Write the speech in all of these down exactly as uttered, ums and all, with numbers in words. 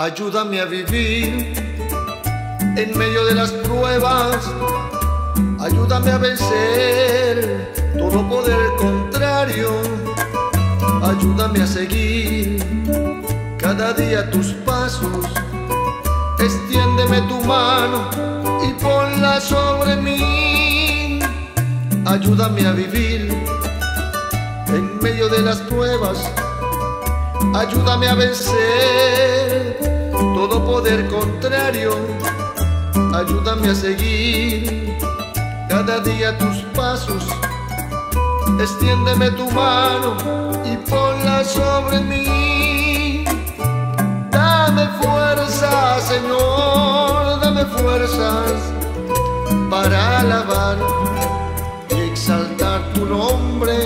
Ayúdame a vivir en medio de las pruebas. Ayúdame a vencer todo poder contrario. Ayúdame a seguir cada día tus pasos. Extiéndeme tu mano y ponla sobre mí. Ayúdame a vivir en medio de las pruebas. Ayúdame a vencer todo poder contrario. Ayúdame a seguir cada día tus pasos. Extiéndeme tu mano y ponla sobre mí. Dame fuerza, Señor, dame fuerzas para alabar y exaltar tu nombre.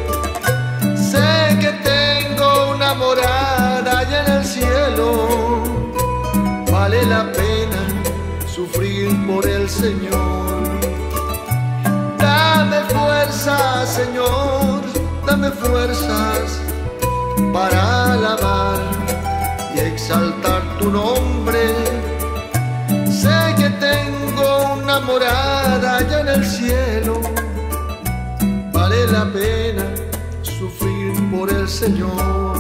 Sé que tengo una morada allá en el cielo. Vale la pena sufrir por el Señor. Dame fuerzas, Señor, dame fuerzas para alabar y exaltar tu nombre. Sé que tengo una morada allá en el cielo. Vale la pena sufrir por el Señor.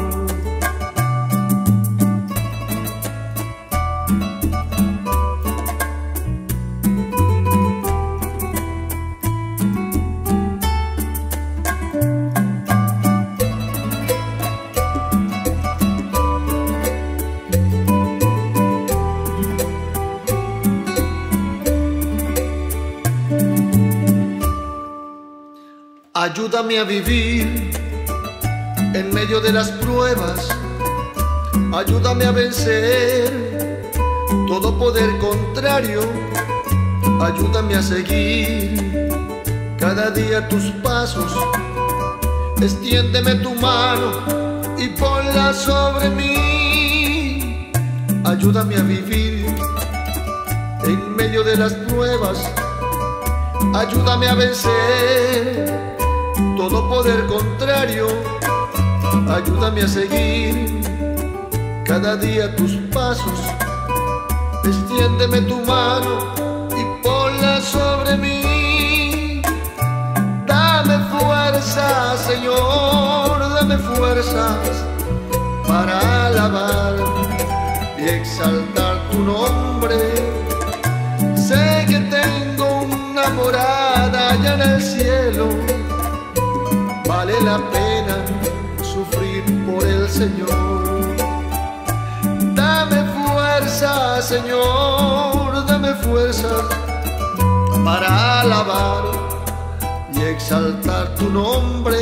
Ayúdame a vivir en medio de las pruebas. Ayúdame a vencer todo poder contrario. Ayúdame a seguir cada día tus pasos. Extiéndeme tu mano y ponla sobre mí. Ayúdame a vivir en medio de las pruebas. Ayúdame a vencer todo poder contrario. Ayúdame a seguir cada día tus pasos. Extiéndeme tu mano y ponla sobre mí. Dame fuerzas, Señor, dame fuerzas para alabar y exaltar tu nombre. Sé que tengo una morada allá en el cielo. Vale la pena sufrir por el Señor. Dame fuerza, Señor, dame fuerzas para alabar y exaltar tu nombre.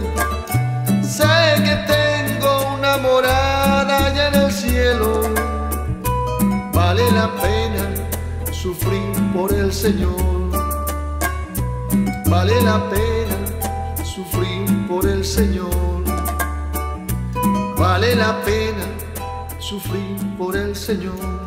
Sé que tengo una morada allá en el cielo. Vale la pena sufrir por el Señor. Vale la pena sufrir por el Señor. Vale la pena sufrir por el Señor.